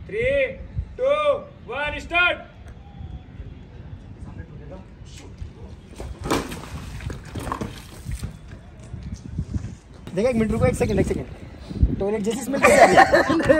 3, 2, 1 start. देखा, 1 minute रुको, 1 second. Toilet जैसी स्मेल कैसे आ रही है?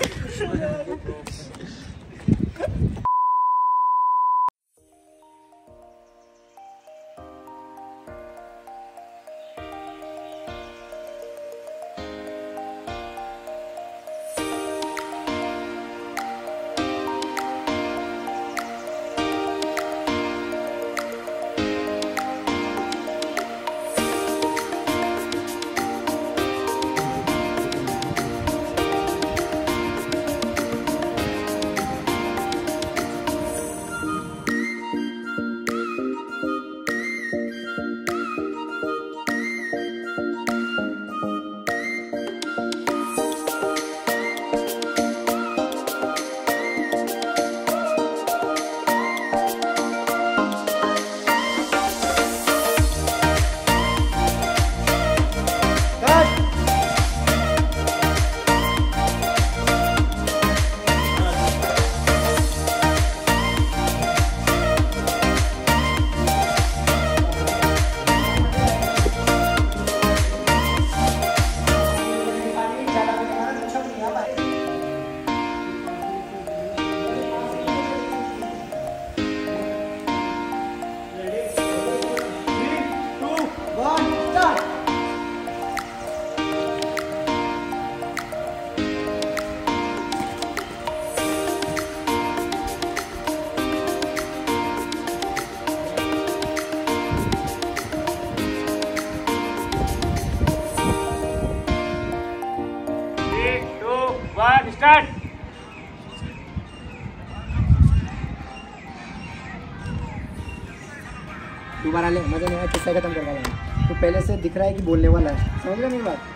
स्टार्ट। दोबारा ले, मजा नहीं आया, किस्सा खत्म करवा लेना। तो पहले से दिख रहा है कि बोलने वाला है, समझ रहे मेरी बात?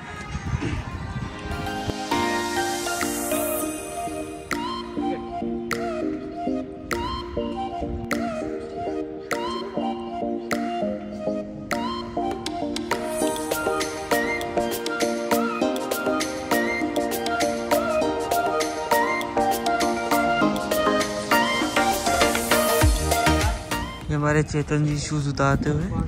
हमारे चेतन जी शूज उतारते हुए।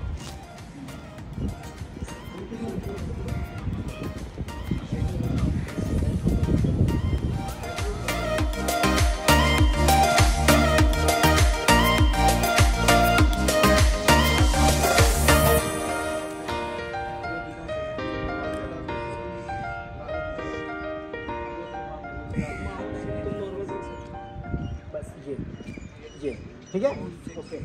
बस ये ठीक है, ओके।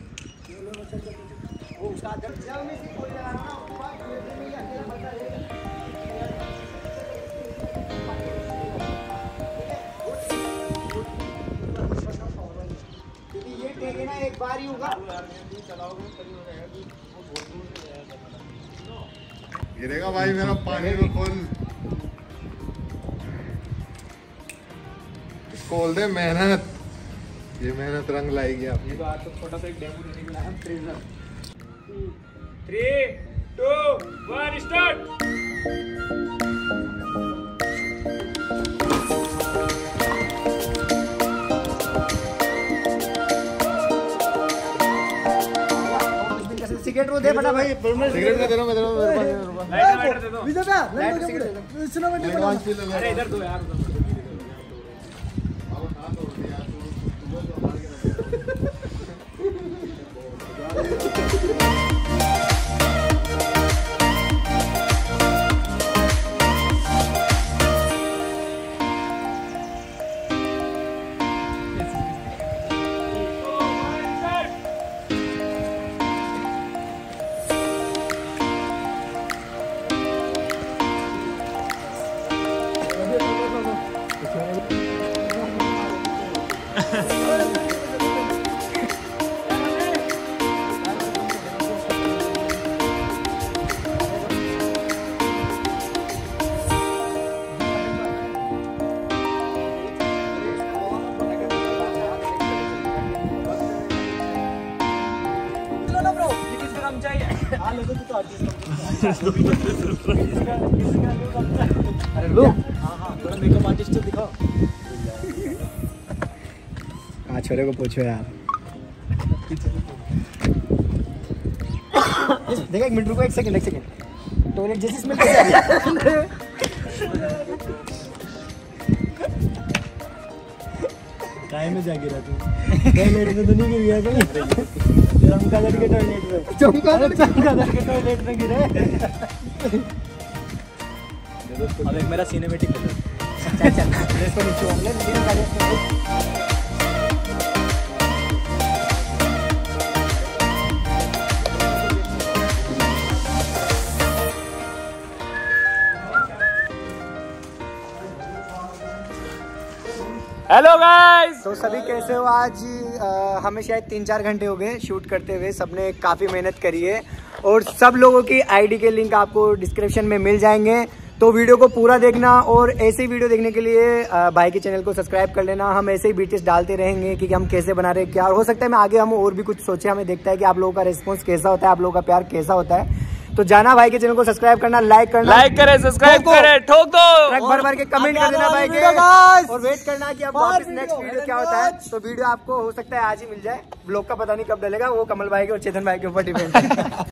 ये टेक ना एक बार ही होगा। गिरेगा भाई मेरा पानी में फुल। खोल दे, मेहनत, ये मेहनत रंग लाएगी आपकी। तो आज तो छोटा सा एक डेमो देने के लिए हम ट्रेनर। 3, 2, 1 स्टार्ट। सिगरेट वो दे फटा भाई, सिगरेट में दे रहा हूं, मैं दे रहा हूं। लाइटर दे दो। विजय भैया लाइट सिगरेट सुनो मत। अरे इधर दो यार। अरे लो, हाँ हाँ, थोड़ा मेकअप आर्टिस्ट दिखाओ। हाँ छोरे को पूछो यार। देखा, 1 मिनट रुको, 1 सेकंड। टॉयलेट जैसी स्मेल कैसे आ रही है? टाइम में जाके रहा तू टॉयलेट में तो नहीं गिर गया कहीं? चमगादड़ के टॉयलेट में, चमगादड़ के टॉयलेट में गिरे। अब एक मेरा सिनेमैटिक चल इसको नीचे वाले वीडियो गाड़ी। Hello guys. तो सभी कैसे हो? आज हमें शायद 3-4 घंटे हो गए शूट करते हुए। सबने काफ़ी मेहनत करी है और सब लोगों की आईडी के लिंक आपको डिस्क्रिप्शन में मिल जाएंगे। तो वीडियो को पूरा देखना और ऐसे ही वीडियो देखने के लिए भाई के चैनल को सब्सक्राइब कर लेना। हम ऐसे ही बीटीएस डालते रहेंगे कि हम कैसे बना रहे हैं, क्या हो सकता है मैं आगे हम और भी कुछ सोचे। हमें देखता है कि आप लोगों का रिस्पॉन्स कैसा होता है, आप लोगों का प्यार कैसा होता है। तो जाना भाई के चैनल को सब्सक्राइब करना, लाइक करें, सब्सक्राइब करें, ठोक दो, ट्रक भर के कमेंट कर देना भाई के, और वेट करना कि अब वापस नेक्स्ट वीडियो क्या होता है। तो वीडियो आपको हो सकता है आज ही मिल जाए। ब्लॉग का पता नहीं कब डलेगा, वो कमल भाई के और चेतन भाई के ऊपर डिपेंड है।